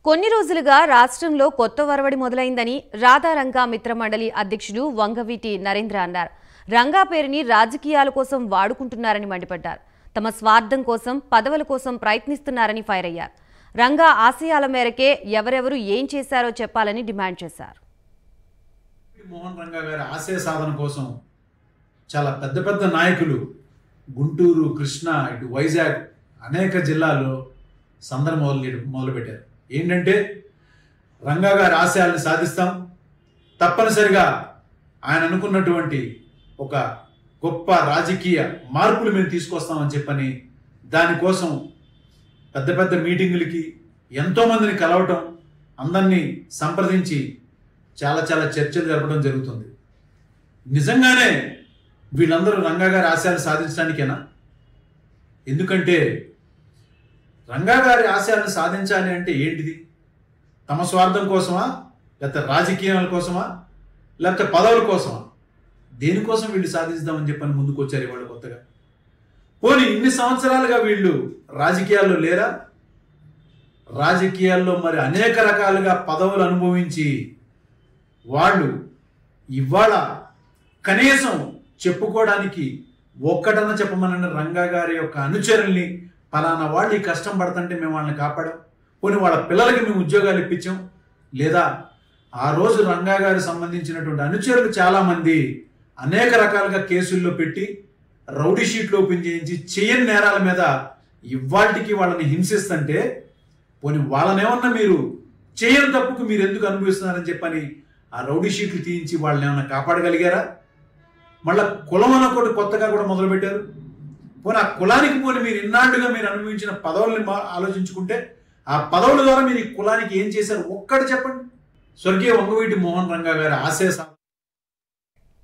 కొన్ని రోజులుగా రాష్ట్రంలో కొత్త వరవడి మొదలైందని రాధారంగా మిత్రమండలి అధ్యక్షుడు వంగవీటి నరేంద్ర అన్నారు. రంగా పేరుని రాజకీయాల కోసం వాడుకుంటున్నారని మండిపడ్డారు. తమ స్వార్థం కోసం, పదవుల కోసం ప్రయత్నిస్తున్నారని ఫైర్ అయ్యారు. రంగా ఆశయాల మేరకే ఎవరెవరు ఏం చేశారో చెప్పాలని డిమాండ్ చేశారు. మోహన్ రంగా గారి ఆశయ సాధన కోసం చాలా పెద్ద పెద్ద నాయకులు గుంటూరు, కృష్ణా, ఇటు వైజాగ్ అనేక జిల్లాల్లో సందర్భం మొదలుపెట్టారు. ఏంటంటే రంగా గారి ఆశయాలను సాధిస్తాం, తప్పనిసరిగా ఆయన అనుకున్నటువంటి ఒక గొప్ప రాజకీయ మార్పులు మేము తీసుకొస్తామని చెప్పని దానికోసం పెద్ద పెద్ద మీటింగులకి ఎంతోమందిని కలవటం, అందరినీ సంప్రదించి చాలా చర్చలు జరపడం జరుగుతుంది. నిజంగానే వీళ్ళందరూ రంగా గారి ఆశయాలు సాధించడానికేనా? ఎందుకంటే రంగా గారి ఆశయాలను సాధించాలి అంటే ఏంటిది? తమ స్వార్థం కోసమా, లేకపోతే రాజకీయాల కోసమా, లేకపోతే పదవుల కోసమా? దేనికోసం వీళ్ళు సాధిస్తామని చెప్పని ముందుకు వచ్చారు ఇవాళ కొత్తగా. పోనీ ఇన్ని సంవత్సరాలుగా వీళ్ళు రాజకీయాల్లో లేరా? రాజకీయాల్లో మరి అనేక రకాలుగా పదవులు అనుభవించి వాళ్ళు ఇవాళ కనీసం చెప్పుకోవడానికి ఒక్కటన్నా చెప్పమన్న రంగా గారి యొక్క అనుచరుల్ని, పలానా వాళ్ళు ఈ కష్టం పడుతుంటే మేము వాళ్ళని కాపాడాం, పోనీ వాళ్ళ పిల్లలకి మేము ఉద్యోగాలు ఇప్పించాం, లేదా ఆ రోజు రంగా గారికి సంబంధించినటువంటి అనుచరులు చాలామంది అనేక రకాలుగా కేసుల్లో పెట్టి రౌడీ షీట్లు ఓపెన్ చేయించి చేయని నేరాల మీద ఇవాళకి వాళ్ళని హింసిస్తుంటే, పోనీ వాళ్ళనేమన్నా మీరు చేయని తప్పుకు మీరు ఎందుకు అనుభవిస్తున్నారని చెప్పని ఆ రౌడీ షీట్లు తీయించి వాళ్ళని ఏమన్నా కాపాడగలిగారా? మళ్ళా కులం అన్నొకటి కొత్తగా కూడా మొదలుపెట్టారు. పోనీ ఆ కులానికి పోనీ మీరు ఇన్నాళ్ళుగా మీరు అనుభవించిన పదవుల్ని ఆలోచించుకుంటే ఆ పదవుల ద్వారా మీరు ఈ కులానికి ఏం చేశారు ఒక్కటి చెప్పండి. స్వర్గీయ వంగవీటి మోహన్ రంగా గారి ఆశయ